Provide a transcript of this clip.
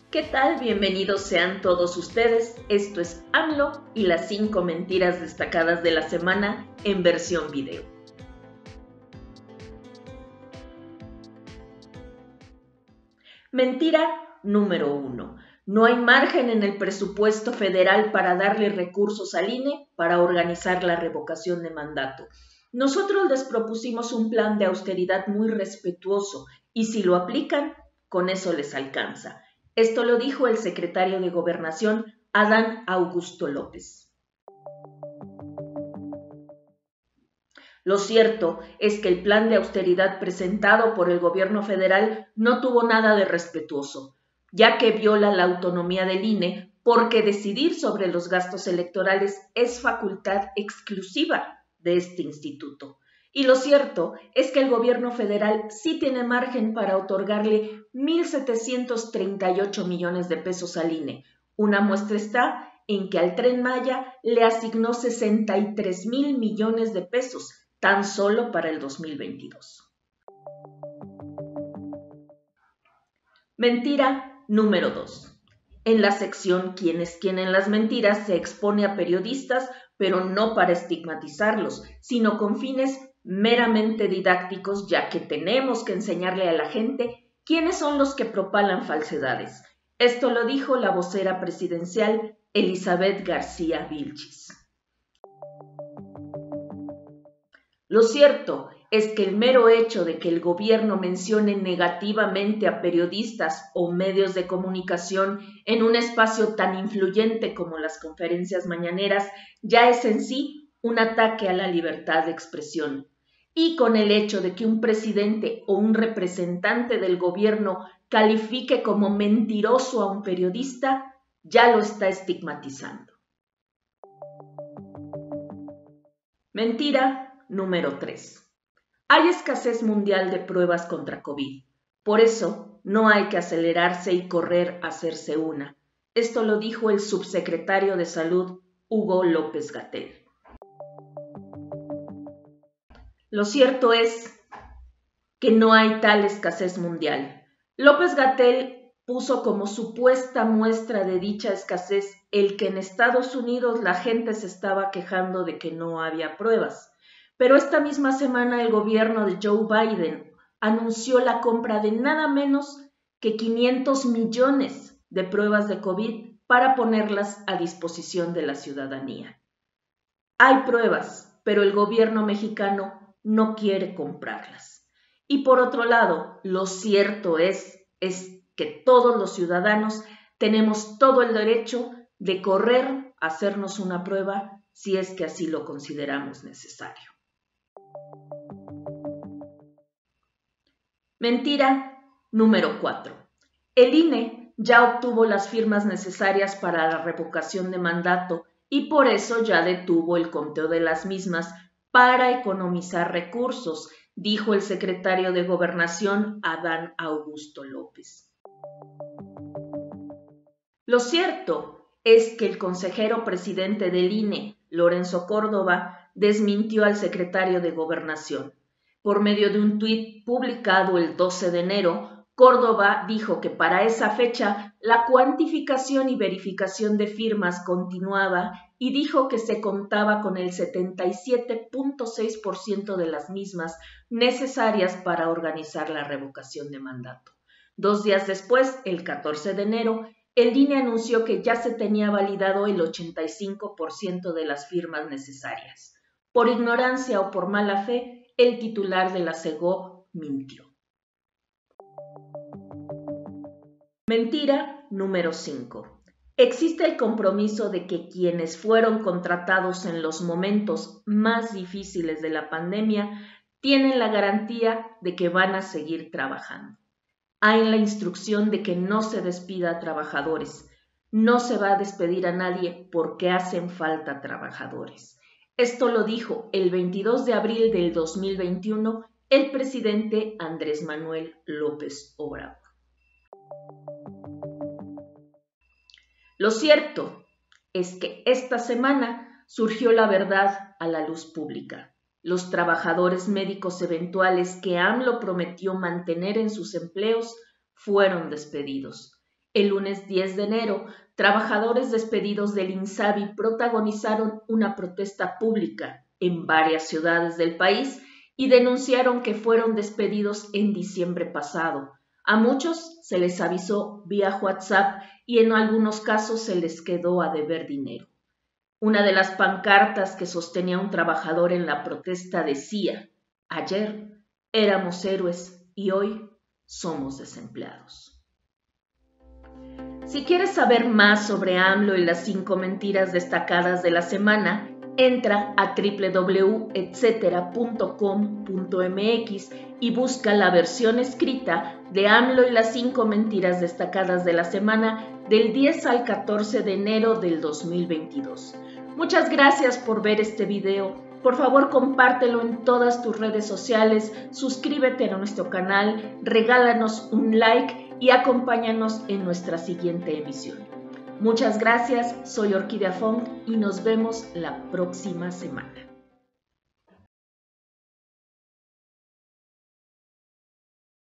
¿Qué tal? Bienvenidos sean todos ustedes. Esto es AMLO y las 5 mentiras destacadas de la semana en versión video. Mentira número 1. No hay margen en el presupuesto federal para darle recursos al INE para organizar la revocación de mandato. Nosotros les propusimos un plan de austeridad muy respetuoso y si lo aplican, con eso les alcanza. Esto lo dijo el secretario de Gobernación, Adán Augusto López. Lo cierto es que el plan de austeridad presentado por el gobierno federal no tuvo nada de respetuoso, ya que viola la autonomía del INE porque decidir sobre los gastos electorales es facultad exclusiva de este instituto. Y lo cierto es que el gobierno federal sí tiene margen para otorgarle 1,738 millones de pesos al INE. Una muestra está en que al Tren Maya le asignó 63,000 millones de pesos tan solo para el 2022. Mentira número 2. En la sección ¿Quién es quién en las mentiras? Se expone a periodistas, pero no para estigmatizarlos, sino con fines meramente didácticos, ya que tenemos que enseñarle a la gente quiénes son los que propalan falsedades. Esto lo dijo la vocera presidencial Elizabeth García Vilchis. Lo cierto es que el mero hecho de que el gobierno mencione negativamente a periodistas o medios de comunicación en un espacio tan influyente como las conferencias mañaneras ya es en sí un ataque a la libertad de expresión. Y con el hecho de que un presidente o un representante del gobierno califique como mentiroso a un periodista, ya lo está estigmatizando. Mentira número 3. Hay escasez mundial de pruebas contra COVID. Por eso, no hay que acelerarse y correr a hacerse una. Esto lo dijo el subsecretario de Salud, Hugo López-Gatell. Lo cierto es que no hay tal escasez mundial. López-Gatell puso como supuesta muestra de dicha escasez el que en Estados Unidos la gente se estaba quejando de que no había pruebas. Pero esta misma semana el gobierno de Joe Biden anunció la compra de nada menos que 500 millones de pruebas de COVID para ponerlas a disposición de la ciudadanía. Hay pruebas, pero el gobierno mexicano no quiere comprarlas. Y por otro lado, lo cierto es que todos los ciudadanos tenemos todo el derecho de correr a hacernos una prueba si es que así lo consideramos necesario. Mentira número 4. El INE ya obtuvo las firmas necesarias para la revocación de mandato y por eso ya detuvo el conteo de las mismas para economizar recursos, dijo el secretario de Gobernación, Adán Augusto López. Lo cierto es que el consejero presidente del INE, Lorenzo Córdoba, desmintió al secretario de Gobernación. Por medio de un tuit publicado el 12 de enero, Córdoba dijo que para esa fecha la cuantificación y verificación de firmas continuaba y dijo que se contaba con el 77.6% de las mismas necesarias para organizar la revocación de mandato. 2 días después, el 14 de enero, el INE anunció que ya se tenía validado el 85% de las firmas necesarias. Por ignorancia o por mala fe, el titular de la SEGO mintió. Mentira número 5. Existe el compromiso de que quienes fueron contratados en los momentos más difíciles de la pandemia tienen la garantía de que van a seguir trabajando. Hay la instrucción de que no se despida a trabajadores. No se va a despedir a nadie porque hacen falta trabajadores. Esto lo dijo el 22 de abril del 2021 el presidente Andrés Manuel López Obrador. Lo cierto es que esta semana surgió la verdad a la luz pública. Los trabajadores médicos eventuales que AMLO prometió mantener en sus empleos fueron despedidos. El lunes 10 de enero, trabajadores despedidos del INSABI protagonizaron una protesta pública en varias ciudades del país y denunciaron que fueron despedidos en diciembre pasado. A muchos se les avisó vía WhatsApp y en algunos casos se les quedó a deber dinero. Una de las pancartas que sostenía un trabajador en la protesta decía: ayer éramos héroes y hoy somos desempleados. Si quieres saber más sobre AMLO y las 5 mentiras destacadas de la semana, entra a www.etcetera.com.mx y busca la versión escrita de AMLO y las 5 mentiras destacadas de la semana del 10 al 14 de enero del 2022. Muchas gracias por ver este video. Por favor, compártelo en todas tus redes sociales, suscríbete a nuestro canal, regálanos un like y acompáñanos en nuestra siguiente emisión. Muchas gracias, soy Orquídea Fong y nos vemos la próxima semana.